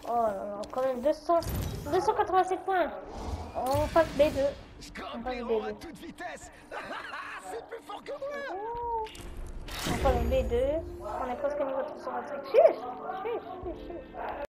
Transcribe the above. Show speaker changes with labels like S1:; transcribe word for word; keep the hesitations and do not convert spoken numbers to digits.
S1: Oh là là, quand même deux cents, deux cent quatre-vingt-sept points. On passe B deux. On passe
S2: Scorpion à
S1: B deux.
S2: toute vitesse. C'est plus fort que moi.
S1: Ouh. On passe B deux. On est presque au niveau trois cent vingt-cinq. Chuch, chuch, chuch, chuch.